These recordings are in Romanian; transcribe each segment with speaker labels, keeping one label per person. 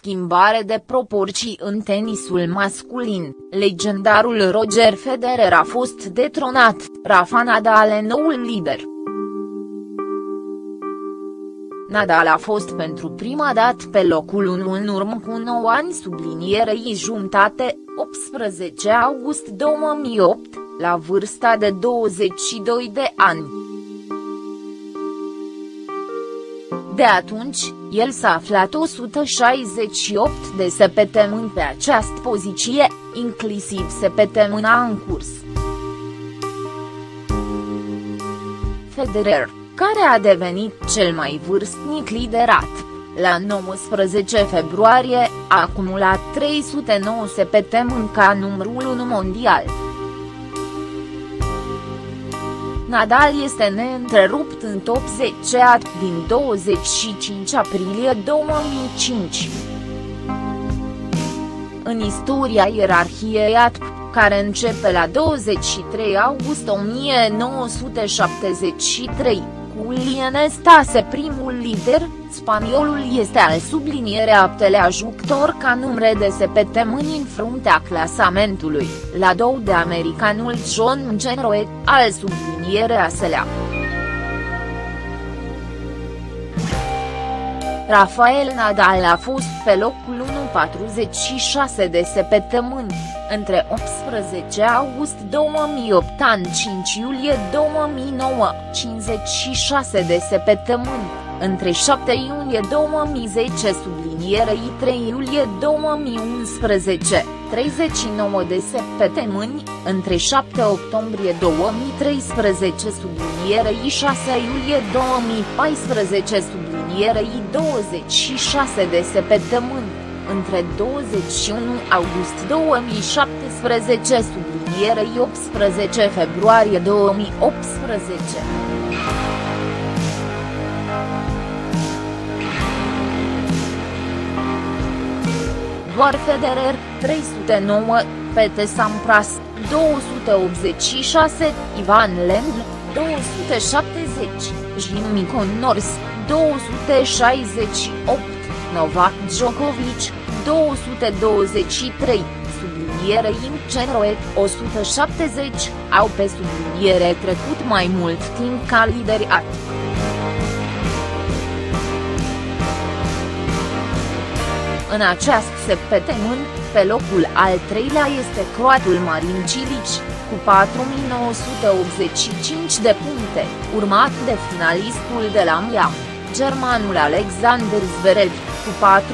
Speaker 1: schimbare de proporții în tenisul masculin, legendarul Roger Federer a fost detronat, Rafa Nadal e noul lider. Nadal a fost pentru prima dată pe locul 1 în urmă cu 9 ani sublinierei jumătate, 18 august 2008, la vârsta de 22 de ani. De atunci, el s-a aflat 168 de săptămâni pe această poziție, inclusiv săptămâna în curs. Federer, care a devenit cel mai vârstnic liderat, la 19 februarie, a acumulat 309 săptămâni ca numărul 1 mondial. Nadal este neîntrerupt în top 10 din 25 aprilie 2005. În istoria ierarhiei ATP, care începe la 23 august 1973, cu Lionel Stase primul lider, spaniolul este al sublinierea aptelea jucător ca număr de săptămâni în fruntea clasamentului, la 2 de americanul John McEnroe, al sublinierea selea. Rafael Nadal a fost pe locul 1 46 de săptămâni, între 18 august 2008 – 5 iulie 2009, 56 de săptămâni, între 7 iunie 2010 sublinierei 3 iulie 2011, 39 de săptămâni, între 7 octombrie 2013 sublinierei 6 iulie 2014 sublinierei 26 de săptămâni, între 21 august 2017 sublinierei 18 februarie 2018. Doar Federer, 309, Pete Sampras, 286, Ivan Lendl, 270, Jimmy Connors, 268, Novak Djokovic, 223, sublinierei McEnroe, 170, au pe subliniere trecut mai mult timp ca lideri ATP. În această săptămână, pe locul al treilea este croatul Marin Cilic, cu 4985 de puncte, urmat de finalistul de la Miami, germanul Alexander Zverev, cu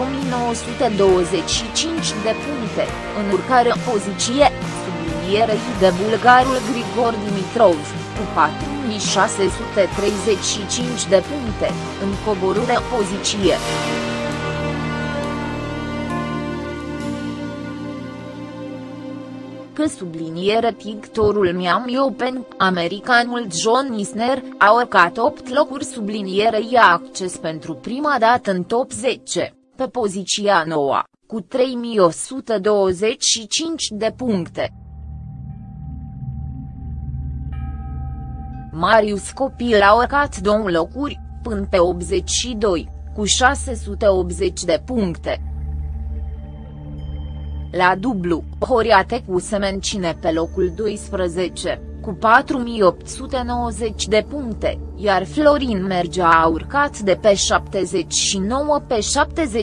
Speaker 1: 4925 de puncte, în urcare poziție, sublinierei de bulgarul Grigor Dimitrov, cu 4635 de puncte, în coborâre poziție. Că subliniere pictorul Miami Open, americanul John Isner, a urcat 8 locuri sublinierei acces pentru prima dată în top 10, pe poziția 9, cu 3125 de puncte. Marius Copil a urcat 2 locuri, până pe 82, cu 680 de puncte. La dublu, Horia Tecău se menține pe locul 12, cu 4890 de puncte, iar Florin Mergea a urcat de pe 79 pe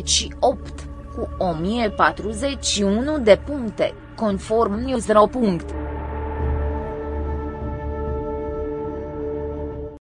Speaker 1: 78, cu 1041 de puncte, conform News.ro.